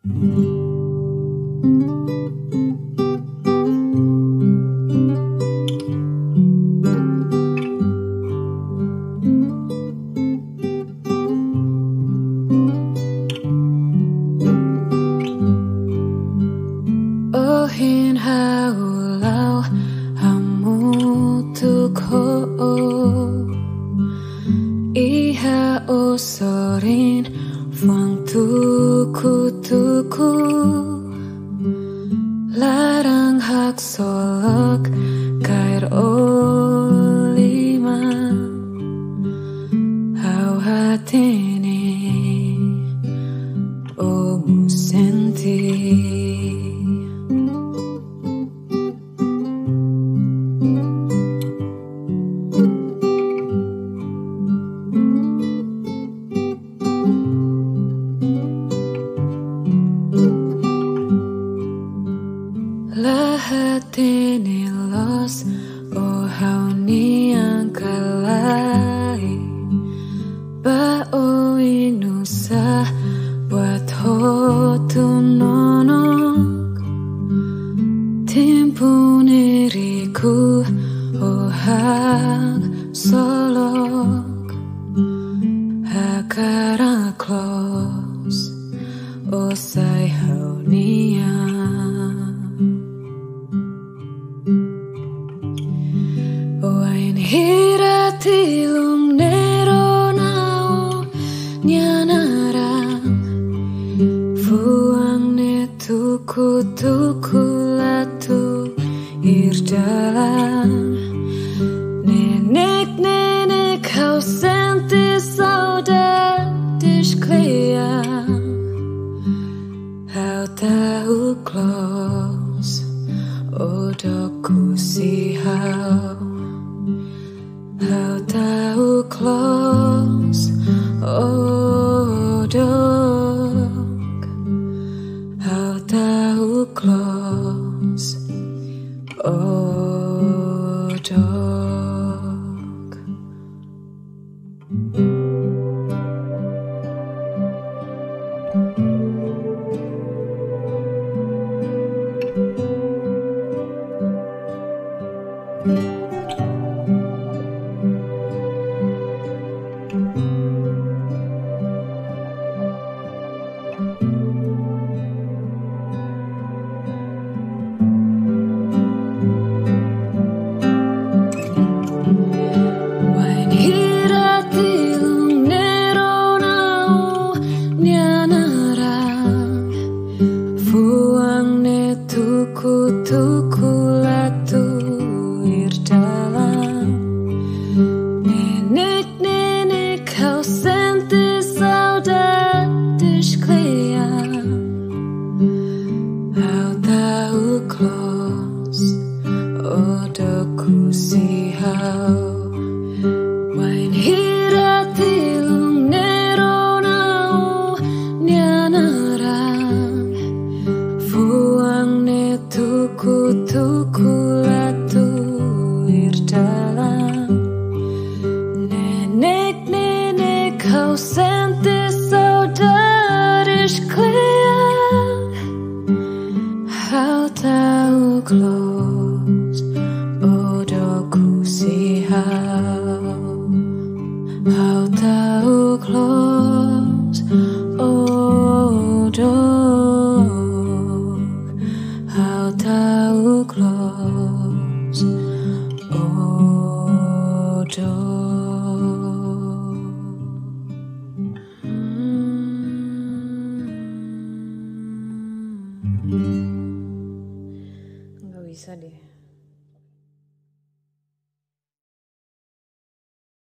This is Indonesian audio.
Ohin haulau hamutuko iha osorin fuang tuku larang hak solok kair olima hau hatini o musenti. Lahatini los o hauni ang kalai ba o inusa buat hotunonok timpuniriku o hak solok hakara klos o say haunia. Hiratilung neronao nyanarang fuang ne tuku latu irdalam nenek kau senti saudades kleang hau tahu klos odoku si hau. Hau tahu close odok, hau tahu close odok. Tuku latu irdalam nenek kau senti saudades kleang hau tahu klos odoku si hau wain hiratilung neronau nyanarang fuang ne tuku latu irdalam nenek kau senti saudades kleang hau tahu close odoku si hau tahu close odok hau tahu close odok. Nggak bisa deh.